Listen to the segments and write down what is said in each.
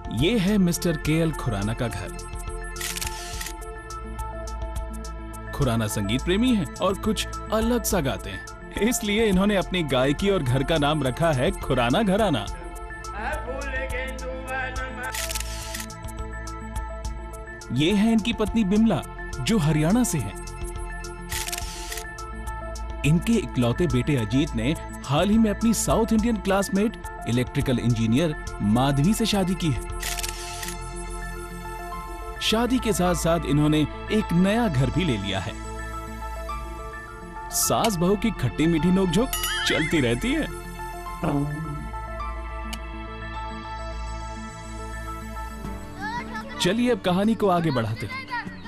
ये है mister KL Khurana का घर। खुराना संगीत प्रेमी हैं और कुछ अलग सा गाते हैं, इसलिए इन्होंने अपनी गायकी और घर का नाम रखा है खुराना घराना। ये है इनकी पत्नी बिमला, जो हरियाणा से हैं। इनके इकलौते बेटे अजीत ने हाल ही में अपनी south Indian classmate electrical engineer Madhavi से शादी की है। शादी के साथ साथ इन्होंने एक नया घर भी ले लिया है। सास बहू की खट्टी मीठी नोकझोंक चलती रहती है। चलिए अब कहानी को आगे बढ़ाते हैं।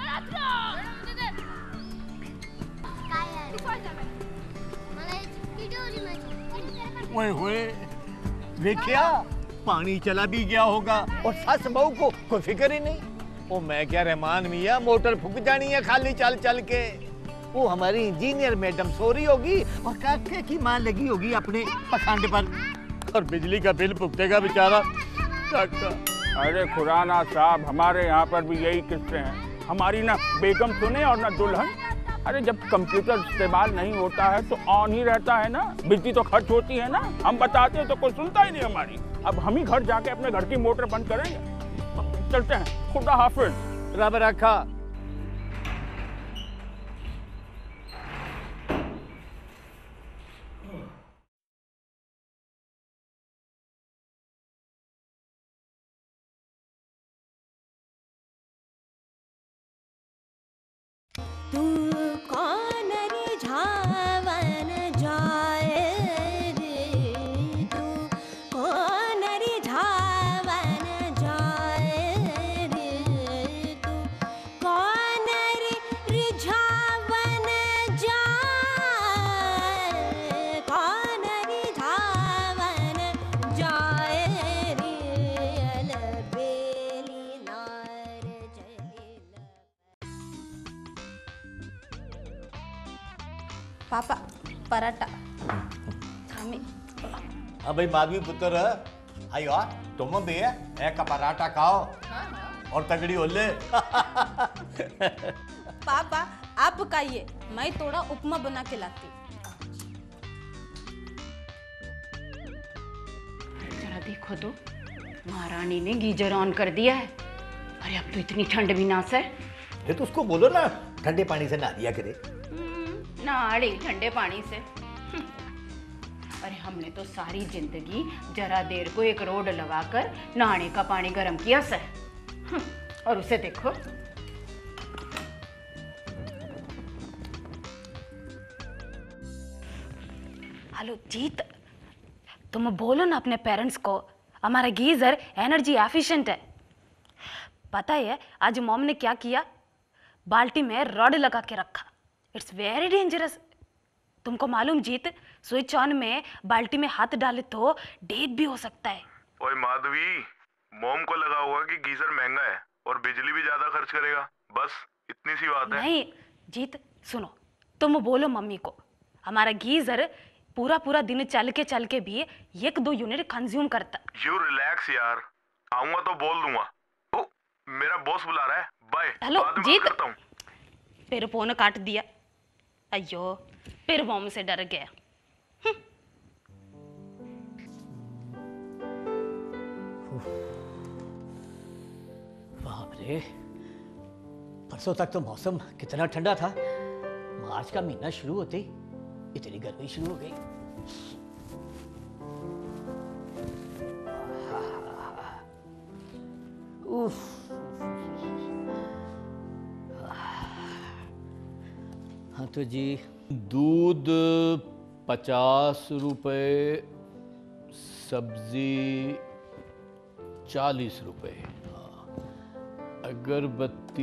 ओए देखिया, पानी चला भी गया होगा और सस बहू को कोई फिक्र ही नहीं। ओ मैं क्या रहमान मियां, मोटर फूक जानी है खाली चल चल के। वो हमारी इंजीनियर मैडम सो रही होगी और काके की मां लगी होगी अपने पखंड पर, और बिजली का बिल भुगतेगा बेचारा काका। अरे खुराना साहब, हमारे यहाँ पर भी यही किस्से हैं। हमारी ना बेगम सुने और ना दुल्हन। अरे जब कंप्यूटर इस्तेमाल नहीं होता है तो ऑन ही रहता है ना, बिजली तो खर्च होती है ना। हम बताते हैं तो कोई सुनता ही नहीं हमारी। अब हम ही घर जाके अपने घर की मोटर बंद करेंगे। चलते हैं, खुदा हाफिज। रब रखा। तू कौन रिझावन जाए रे, तू कौन रिझावन जाए रे, तू कौन रिझावन जाए, कौन रिझावन जाए रे, अलबेली नार जयला। पापा पराठा हमें। अब भाई माधवी पुत्र आयो, तुम भी एक का पराठा खाओ और तगड़ी हो ले। पापा आप पकाइए, मैं थोड़ा उपमा बना के लाती। जरा देखो तो, महारानी ने गीजर ऑन कर दिया है। अरे अब तो इतनी ठंड भी ना सर। ये तो उसको बोलो ना ठंडे पानी से नहा दिया करे। नाड़ी ठंडे पानी से। अरे हमने तो सारी जिंदगी जरा देर को एक रोड लगाकर नहाने का पानी गर्म किया सर। और उसे देखो। हेलो जीत, तुम बोलो ना अपने पेरेंट्स को हमारा गीजर एनर्जी एफिशिएंट है। पता है आज मॉम ने क्या किया? बाल्टी में रॉड लगा के रखा। It's very dangerous. तुमको मालूम जीत, स्विच ऑन में बाल्टी में हाथ डाले तो डेथ भी हो सकता है। ओए माधवी, मोम को लगा हुआ कि गीजर महंगा है और बिजली भी ज्यादा खर्च करेगा, बस इतनी सी बात है। नहीं जीत सुनो, तुम बोलो मम्मी को हमारा गीजर पूरा पूरा दिन चल के भी 1-2 यूनिट कंज्यूम करता। यू रिलैक्स यार, आऊंगा तो बोल दूंगा। ओ मेरा बॉस बुला रहा है, बाय। हेलो बाद में जीत, बात करता हूं। फिर फोन काट दिया। अयो फिर मॉम से डर गया। बाप रे, परसों तक तो मौसम कितना ठंडा था, मार्च का महीना शुरू होते ही इतनी गर्मी शुरू हो गई। उफ। हाँ तो जी, दूध 50 रुपए, सब्जी 40 रुपए, अगरबत्ती।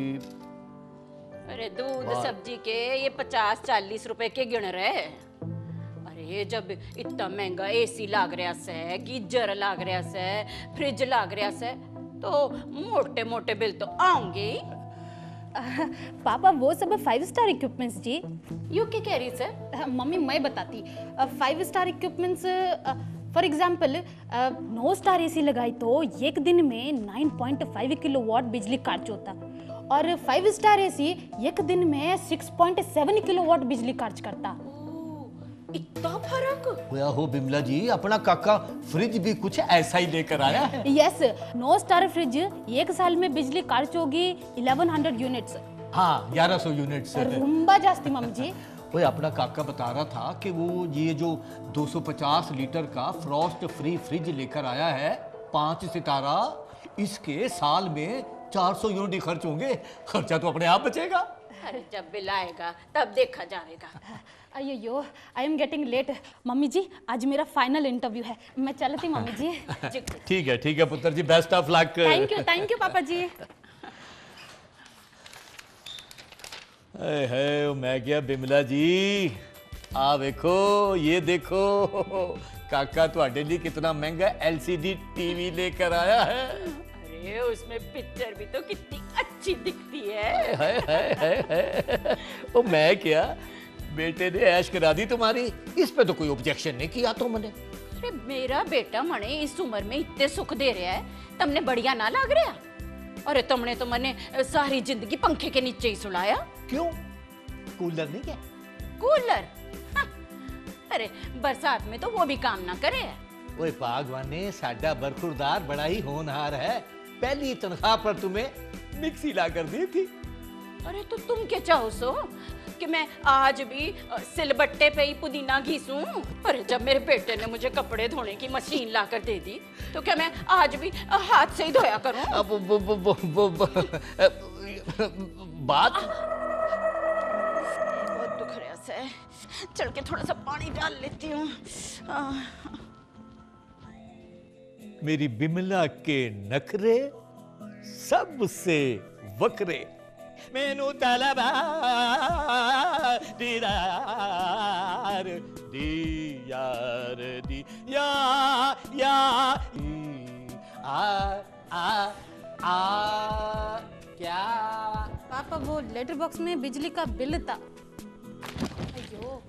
अरे दूध सब्जी के ये 50-40 रुपए के गिन रहे। अरे जब इतना महंगा एसी लाग रहा से, गीजर लाग रहा से, फ्रिज लाग रहा से, तो मोटे मोटे बिल तो आऊंगे। पापा वो सब 5 स्टार इक्विपमेंट्स जी। यू क्या कह रही सर? मम्मी मैं बताती। 5 star equipments for example 9 star AC लगाई तो एक दिन में 9.5 किलोवाट बिजली खर्च होता, और 5 स्टार एसी एक दिन में 6.7 किलोवाट बिजली खर्च करता। इतना फर्क? होया हो बिमला जी, अपना काका फ्रिज भी कुछ ऐसा ही लेकर आया है। यस, 9 स्टार फ्रिज एक साल में बिजली खर्च होगी 1100 यूनिट्स। हाँ, 1100 यूनिट्स। रुम्बा जास्ती मम्मी जी। ओए, अपना काका बता रहा था कि वो ये जो 250 लीटर का फ्रॉस्ट फ्री फ्रिज लेकर आया है 5 सितारा, इसके साल में 400 यूनिट खर्च होंगे। खर्चा तो अपने आप बचेगा। अरे जब बिल आएगा तब देखा जाएगा। अयो, I am getting late. Mummy जी, आज मेरा फाइनल इंटरव्यू है, मैं चलती मम्मी जी। ठीक है पुत्र जी, best of luck. Thank you papa जी। है मैं क्या बिमला जी, आ देखो, ये देखो काका ਤੁਹਾਡੇ लिए कितना महंगा LCD टीवी लेकर आया है। अरे उसमें पिक्चर भी तो कितनी अच्छी दिखती है। ओ मैं क्या, बेटे ने ऐश करा दी तुम्हारी, इस पे तो कोई ऑब्जेक्शन नहीं किया तुमने। अरे मेरा बेटा मने इस उम्र में इतने सुख दे रहा है, तुमने बढ़िया ना लग रहा? अरे तुमने तो मने सारी जिंदगी पंखे के नीचे ही सुलाया। क्यों, कूलर नहीं क्या? कूलर? हाँ। अरे बरसात में तो वो भी काम ना करे। ओए भागवाने, साडा बरखुरदार बड़ा ही होनहार है, पहली तनख्वाह पर तुम्हें मिक्सी ला कर दी थी। अरे तो तुम क्या चाहो सो कि मैं आज भी सिलबट्टे पे ही पुदीना घीसूं? अरे जब मेरे बेटे ने मुझे कपड़े धोने की मशीन ला कर दे दी तो क्या मैं आज भी हाथ से ही धोया करूं? बात बहुत दुख रहा है, चल के थोड़ा सा पानी डाल लेती हूँ। मेरी बिमला के नखरे सबसे वक्रे, मैनू तलबा दीदार दीयार दी या आ क्या? पापा वो लेटर बॉक्स में बिजली का बिल था। अयो,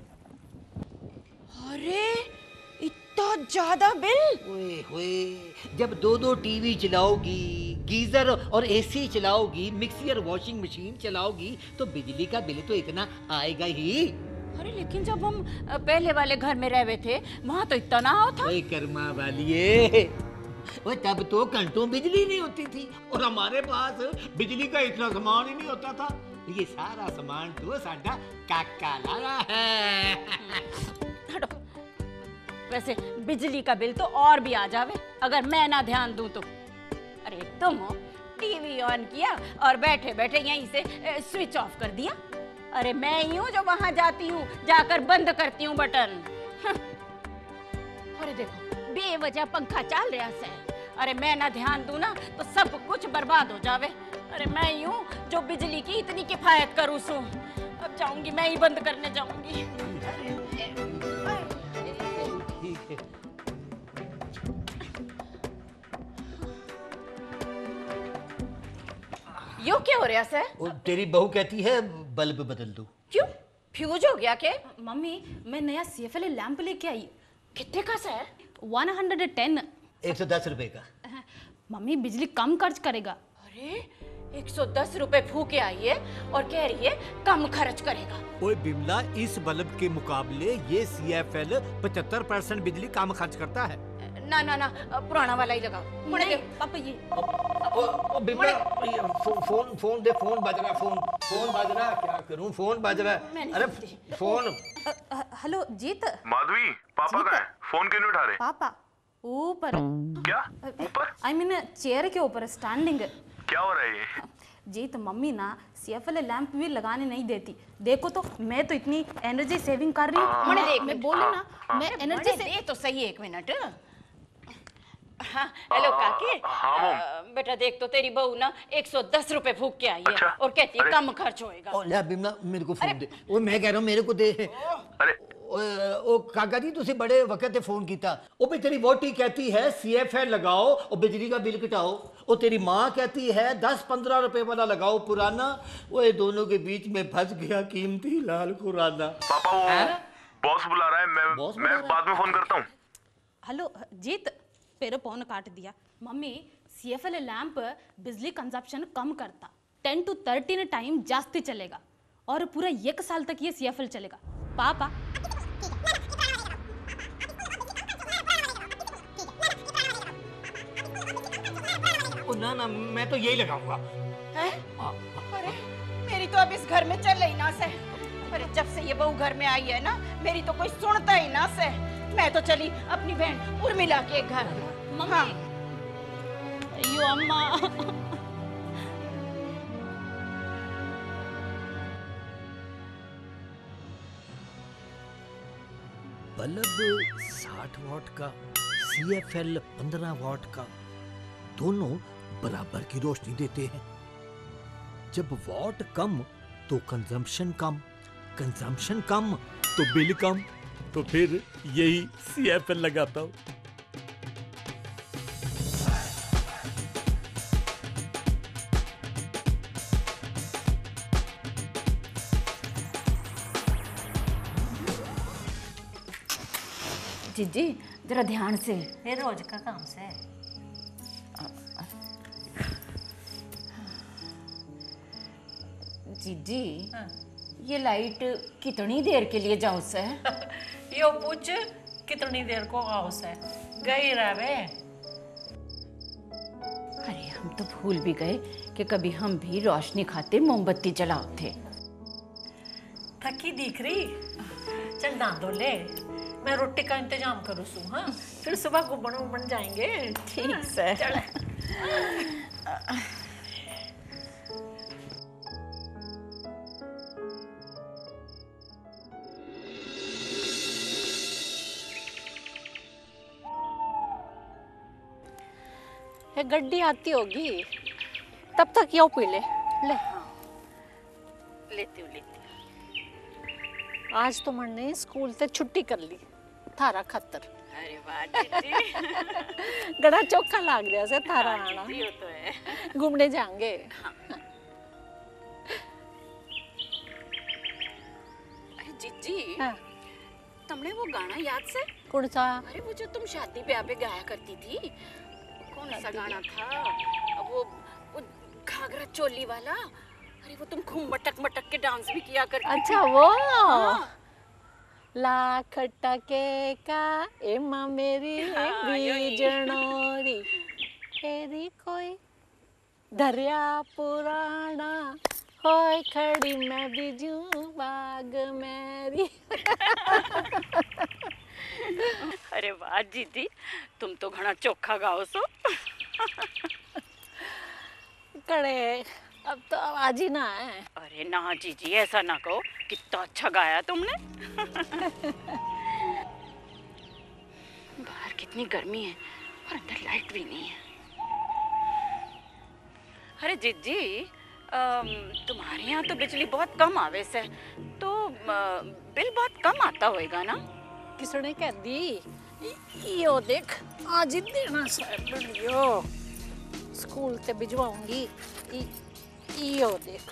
अरे इतना ज्यादा बिल? ओए होए, जब 2 टीवी चलाओगी, गीजर और एसी चलाओगी, मिक्सी और वॉशिंग मशीन चलाओगी तो बिजली का बिल तो इतना आएगा ही। अरे लेकिन जब हम पहले वाले घर में रहे थे वहां तो इतना ना होता। ओए कर्मा वालिए, ओए तब तो घंटों बिजली नहीं होती थी और हमारे पास बिजली का इतना सामान ही नहीं होता था। ये सारा सामान तो साडा काका लाया है। हटो। वैसे बिजली का बिल तो और भी आ जावे अगर मैं ना ध्यान दूं तो। अरे तुम टीवी ऑन किया और बैठे बैठे यहीं से स्विच ऑफ कर दिया। अरे मैं ही हूँ जो वहां जाती हूँ, जाकर बंद करती हूँ बटन। अरे देखो बेवजह पंखा चल रहा है। अरे मैं ना ध्यान दूं ना तो सब कुछ बर्बाद हो जावे। अरे मैं ही हूँ जो बिजली की इतनी किफायत करूँ सो। अब जाऊंगी, मैं ही बंद करने जाऊंगी। ठीक है। यो क्या हो रहा है? और तेरी बहू कहती है बल्ब बदल दो। क्यों, फ्यूज हो गया क्या? मम्मी मैं नया CFL लैंप लेके आई। कितने का है? 110। 110 रुपए का। मम्मी बिजली कम खर्च करेगा। अरे 110 रुपए फूके आई है और कह रही है कम खर्च करेगा। ओए बिमला, इस बल्ब के मुकाबले ये CFL 75% बिजली कम खर्च करता है। ना ना ना, पुराना वाला ही लगाओ। नहीं, पापा ये ओ बिमला, फोन दे, फोन बज रहा, फोन बज रहा, क्या करूं, फोन बज रहा। अरे फोन। हेलो जीत। माधवी, पापा कहाँ है? फोन क्यों नहीं उठा रहे? पापा ऊपर। क्या ऊपर? आई मीन चेयर के ऊपर स्टैंडिंग। क्या हो रहा है ये? जीत मम्मी ना CFL लैंप भी लगाने नहीं देती। देखो तो मैं तो इतनी एनर्जी सेविंग कर रही हूँ। मैं बोलूँ ना, मैं एनर्जी से। दे तो सही, एक मिनट। हाँ, हेलो काकी। बेटा देख तो तेरी बहू ना 110 रुपए फूक के आई है। अच्छा? और कहती है कम खर्च होएगा। ओ ले बिमला, मेरे को फोन दे। ओ मैं कह रहा हूं मेरे को दे। अरे ओ काका जी, तुसी बड़े वक्त फोन किया। ओ भी तेरी वोटी कहती है CFL लगाओ और बिजली का बिल घटाओ। ओ तेरी माँ कहती है 10-15 रुपए वाला लगाओ पुराना। वो ये दोनों के बीच में फंस गया कीमती लाल खुराना। पापा, वो बॉस बुला रहा है, मैं बाद में फोन करता हूँ। हेलो जीत, तेरे फोन काट दिया। मम्मी CFL लैंप बिजली कंजप्शन कम करता, 10 to 13 टाइम जास्ती चलेगा और पूरा 1 साल तक ये CFL चलेगा। पापा ना ना, मैं तो यही लगाऊंगा। अरे मेरी तो अब इस घर में चल ही ना से। अरे जब से ये बहू घर में आई है ना, मेरी तो कोई सुनता ही ना से। मैं तो चली अपनी बहन उर्मिला के घर। मम्मी अयो अम्मा। बल्ब 60 वॉट का, CFL 15 वॉट का, दोनों बराबर की रोशनी देते हैं। जब वॉट कम तो कंजम्पशन कम, कंजम्पशन कम तो बिल कम, तो फिर यही CFL लगाता हूँ। जीजी जरा ध्यान से। ये रोज का काम से। जीजी ये लाइट कितनी देर के लिए जाओ से? यो पूछ कितनी देर को आओ से गई रहे। अरे हम तो भूल भी गए कि कभी हम भी रोशनी खाते मोमबत्ती जलाओ थे। थकी दिख रही, चल ना दो ले, मैं रोटी का इंतजाम करूँ सू। हाँ फिर सुबह घूमने उमन जाएंगे। ठीक से। चल। ये गड्डी आती होगी, तब तक यो पी ले। ले लेती हूँ। आज तो मैंने स्कूल से छुट्टी कर ली थारा खातर। अरे वाह जीजी। गड़ा चौखा लाग गया से थारा आना। जीजी, वो तो है। घूमने जाएंगे। अरे जीजी, हाँ। तुमने वो गाना याद से? कौन सा? अरे वो जो तुम शादी ब्याह पे गाया करती थी, कौन सा गाना था? वो घाघरा चोली वाला। अरे वो तुम खूब मटक मटक के डांस भी किया करती थी। अच्छा वो। हाँ। लाख टके का एमा मेरी बीजनोरी, तेरी कोई दरिया पुराना होय खड़ी मैं बिजू बाग मेरी। अरे वाह जीजी, तुम तो घना चोखा गाओ सो। कड़े अब तो आवाज ही ना है। अरे ना जीजी, ऐसा ना कहो, कितना अच्छा गाया तुमने। बाहर कितनी गर्मी है और अंदर लाइट भी नहीं है। अरे जीजी, तुम्हारे यहाँ तो बिजली बहुत कम आवे से, तो बिल बहुत कम आता होएगा ना? किसने कह दी? यो देख आज ही देना सर यो स्कूल से भिजवाऊंगी। यो देख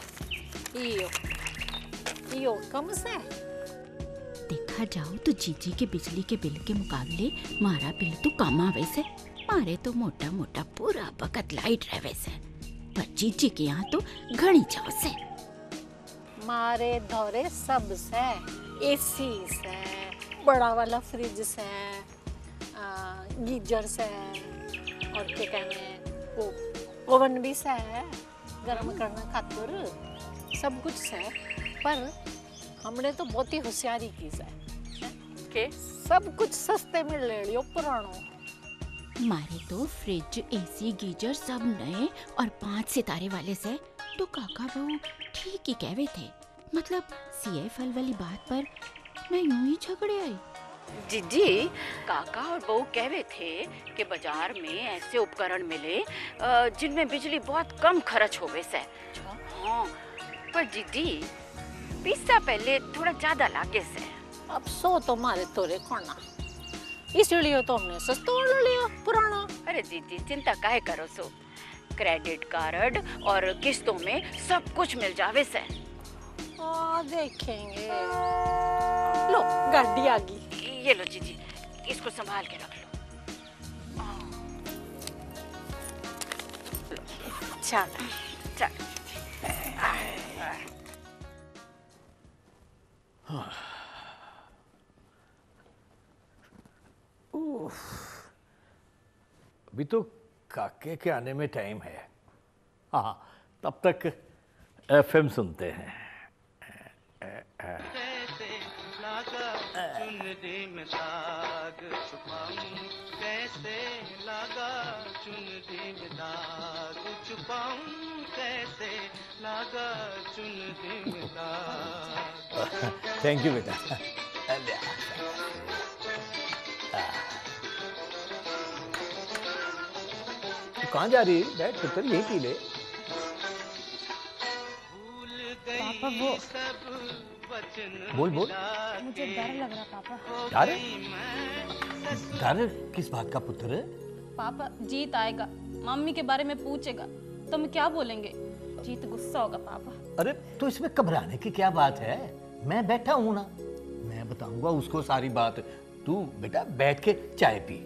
यो कम से। देखा जाओ तो जीजी के बिजली के बिल के मुकाबले मारा बिल तो कम आवे से। मारे तो मोटा मोटा पूरा वक्त लाइट रहे से, पर जीजी के यहाँ तो घनी जाओ से। मारे धोरे सब से, AC से, बड़ा वाला फ्रिज से, गीजर से, और क्या कहने वो ओवन भी से है गर्म करना खातिर, सब कुछ से। पर हमने तो बहुत ही होशियारी की से के सब कुछ सस्ते में ले लियो पुरानो। मारे तो फ्रिज, AC, गीजर सब नए और 5 सितारे वाले से। तो काका बहू ठीक ही कहवे थे, मतलब CFL वाली बात पर मैं यूं ही झगड़े आई। जीजी, काका और बहू कहवे थे कि बाजार में ऐसे उपकरण मिले जिनमें बिजली बहुत कम खर्च होवे से। हाँ, पर जीजी पैसा पहले थोड़ा ज्यादा लागे से। अब सो तो मारे तोरे कोना, इसलिए तो हमने सस्ता वाला लिया पुराना। अरे जीजी चिंता काहे करो सो, क्रेडिट कार्ड और किस्तों में सब कुछ मिल जावे से। देखेंगे। लो गाड़ी आ गई। ये लो जीजी, इसको संभाल के रख लो। चल चल। अभी तो काके के आने में टाइम है। हाँ, तब तक एफएम सुनते हैं। कैसे लागा चुनरी में दाग छुपाऊं, कैसे लागा चुनरी में दाग छुपाऊं, कैसे लागा चुनरी में दाग। थैंक यू बेटा। कहाँ जा रही है? बैठ पुत्र, यही पी ले। पापा वो बोल बोल। मुझे डर लग रहा पापा। डर? डर किस बात का पुत्र? पापा जीत आएगा, मम्मी के बारे में पूछेगा तो हम क्या बोलेंगे? जीत गुस्सा होगा पापा। अरे तो इसमें घबराने की क्या बात है? मैं बैठा हूं ना, मैं बताऊंगा उसको सारी बात। तू बेटा बैठ के चाय पी।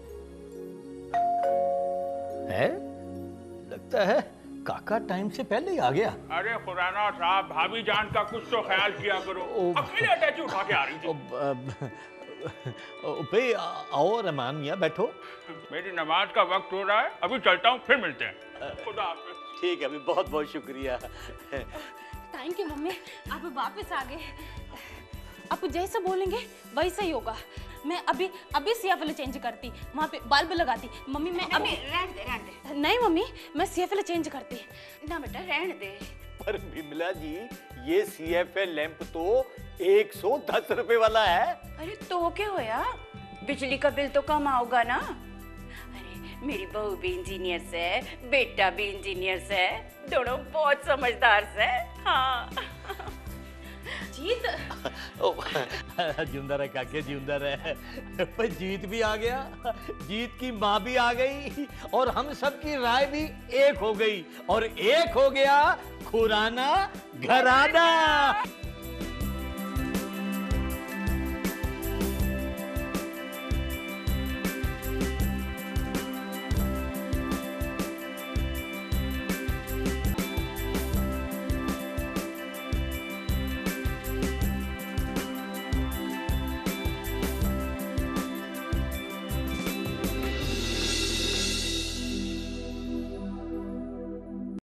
है? लगता है काका टाइम से पहले ही आ गया। अरे खुराना साहब, भाभी जान का कुछ तो ख्याल किया करो। अकेले अटैची उठा के आ रही थी। भाई आओ रहमान मियाँ, बैठो। मेरी नमाज का वक्त हो रहा है, अभी चलता हूँ, फिर मिलते हैं। खुदा हाफिज। ठीक है, अभी बहुत बहुत शुक्रिया। थैंक यू मम्मी, आप वापस आ गए। आप जैसा बोलेंगे वैसा ही होगा। मैं अभी सीएफएल चेंज करती, वहाँ पे बल्ब लगाती। मम्मी मैं अभी रहने दे। नहीं मम्मी, मैं सीएफएल चेंज करती। ना बेटा रहने दे। पर बिमला जी, ये सीएफएल लैंप तो 110 रुपए वाला है। अरे तो क्या होया, बिजली का बिल तो कम आओगा ना। अरे मेरी बहू भी इंजीनियर से, बेटा भी इंजीनियर से, दोनों बहुत समझदार से। हाँ जीत जिंदा रहे काके, जिंदा रहे। पर जीत भी आ गया, जीत की माँ भी आ गई, और हम सब की राय भी एक हो गई, और एक हो गया खुराना घराना।